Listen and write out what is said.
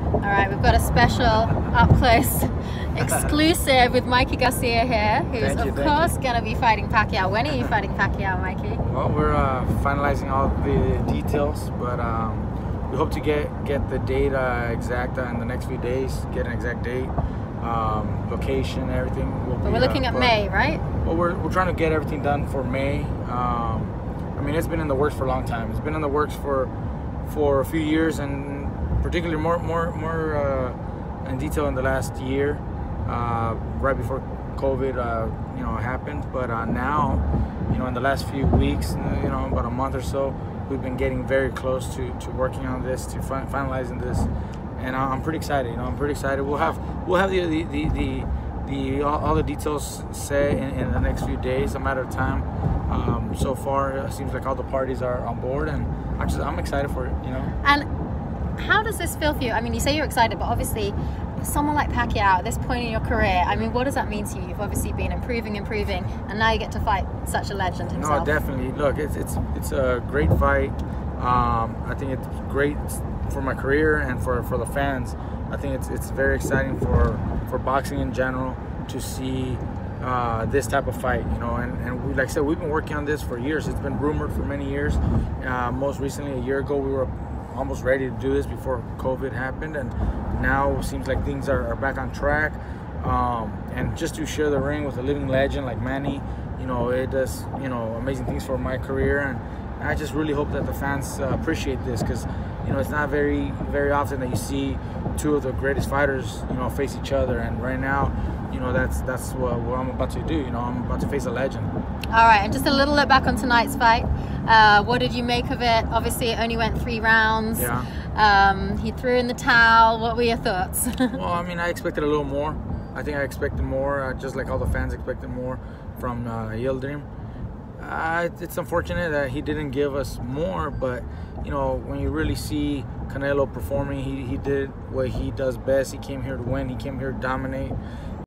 All right, we've got a special up-close exclusive with Mikey Garcia here, who's of course going to be fighting Pacquiao. When are you fighting Pacquiao, Mikey? Well, we're finalizing all the details, but we hope to get the date exact in the next few days, get an exact date, location, everything. But we're looking at May, right? Well, we're trying to get everything done for May. I mean, it's been in the works for a long time. It's been in the works for a few years, and particularly more in detail in the last year, right before COVID, happened. But now, in the last few weeks, about a month or so, we've been getting very close to working on this, to finalizing this, and I'm pretty excited. I'm pretty excited. We'll have all the details set in the next few days, a matter of time. So far, it seems like all the parties are on board, and I'm excited for it. And how does this feel for you? I mean, you say you're excited, but obviously, someone like Pacquiao at this point in your career, I mean, what does that mean to you? You've obviously been improving, and now you get to fight such a legend himself. No, definitely. Look, it's a great fight. I think it's great for my career and for the fans. I think it's very exciting for boxing in general to see this type of fight, and like I said, we've been working on this for years. It's been rumored for many years. Most recently, a year ago, we were almost ready to do this before COVID happened, and now it seems like things are back on track. And just to share the ring with a living legend like Manny, it does amazing things for my career, and I just really hope that the fans appreciate this, because it's not very often that you see two of the greatest fighters face each other, and right now that's what I'm about to do. I'm about to face a legend. All right, and just a little look back on tonight's fight. What did you make of it? Obviously, it only went 3 rounds. Yeah. He threw in the towel. What were your thoughts? Well, I mean, I expected a little more. I think I expected more, just like all the fans expected more from Yildirim. It's unfortunate that he didn't give us more, but when you really see Canelo performing, he did what he does best. He came here to win. He came here to dominate.